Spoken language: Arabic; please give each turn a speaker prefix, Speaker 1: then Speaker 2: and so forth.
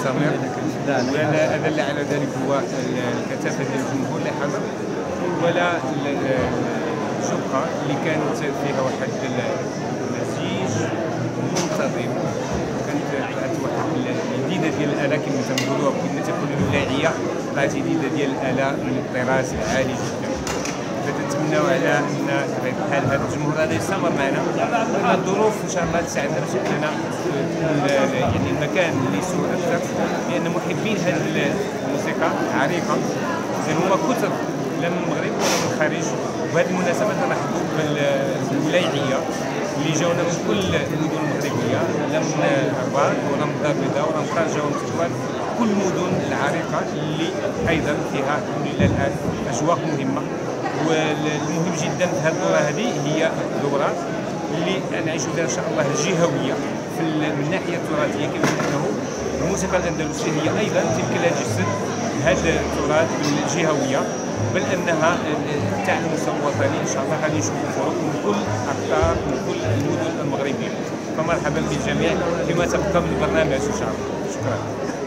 Speaker 1: مستمر، وهذا اللي على ذلك هو الكثافه ديال الجمهور اللي حضر، ولا الجبقه اللي كانت فيها واحد المزيج منتظم، كانت طلعت واحد الجديده ديال الاله كما تنقولوها، كنا تنقولوا اللاعيه، طلعت جديده ديال الاله من الطراز العالي جدا. فتنتمناو على ان بحال هذا الجمهور هذا يستمر معنا، وان الظروف ان شاء الله تساعدنا باش اننا يعني المكان اللي يسوء اكثر، لان محبين هذه الموسيقى العريقه هما كثر لا من المغرب ولا من الخارج. وبهذه المناسبه تنرحبوا بالولايعيه اللي جاونا من كل المدن المغربيه، لا من الرباط ولا من الدار البيضاء ولا من طنجه ولا من تطوان، كل المدن العريقه اللي ايضا فيها الحمد لله الان اجواء مهمه. والمهم جدا في هذه الدوره هذه هي الدوره اللي نعيشوا فيها ان شاء الله الجهويه من الناحيه التراثيه، كما انه الموسيقى الاندلسيه هي ايضا تمكن لها تجسد هذا التراث الجهويه، بل انها تاع المستوى الوطني ان شاء الله غادي نشوفوا فرق من كل اقطار من كل المدن المغربيه. فمرحبا بالجميع فيما تبقى من البرنامج ان شاء الله. شكرا.